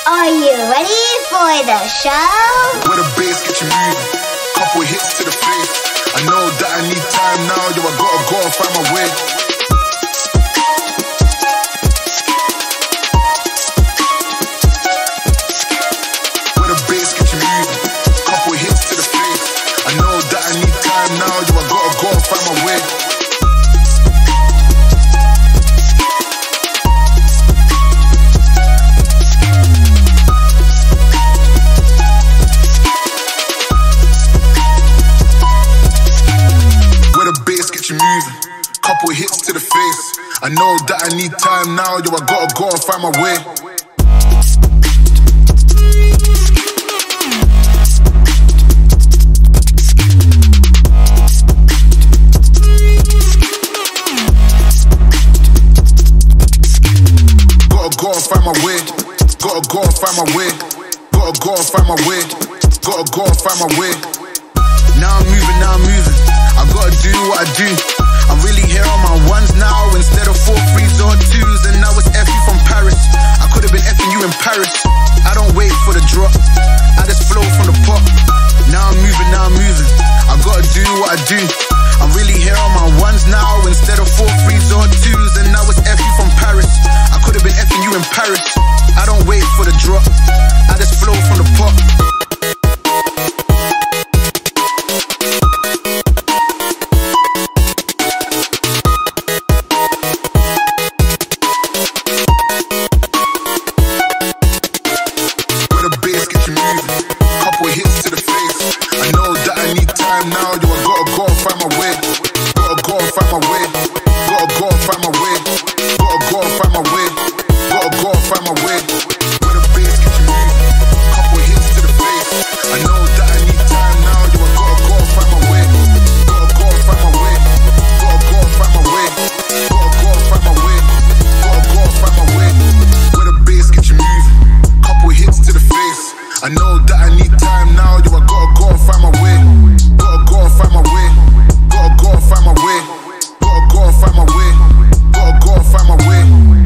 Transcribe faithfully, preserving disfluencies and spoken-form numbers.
Are you ready for the show? Where the bass get you moving, couple hits to the face. I know that I need time now, yo, I gotta go and find my way. Where the bass get you moving, couple hits to the face. I know that I need time now, yo, I gotta go and find my way. Couple hits to the face. I know that I need time now, yo, I gotta go and find my way. Gotta go and find my way. Gotta go and find my way. Gotta go and find my way. Gotta go and find my way. Now I'm moving, now I'm moving. I gotta do what I do. I'm really here on my ones now instead of four threes or twos. And now it's F you from Paris. I could've been F'ing you in Paris. I don't wait for the drop, I just flow from the pot. Now I'm moving, now I'm moving. I gotta do what I do. I'm really here on my ones now instead of four threes or twos. And now it's F you from Paris. I could've been F'ing you in Paris. I don't wait for the drop, I just flow from the pot. Couple hits to the face. I know that I need time now, yo, I gotta go and find my way. Gotta go and find my way. Gotta go and find my way. Gotta go and find my way. Gotta go and find my way. Where the bass get you moving, couple hits to the face. I know that I need time now, yo, I gotta go and find my way. Gotta go and find my way. Gotta go and find my way. Gotta go and find my way. Gotta go and find my way. Where the bass get you moving, couple hits to the face. I know that I need time now, yo, I gotta go and find my way. Gotta go and find my way. Gotta go and find my way. Gotta go and find my way. Gotta go and find my way.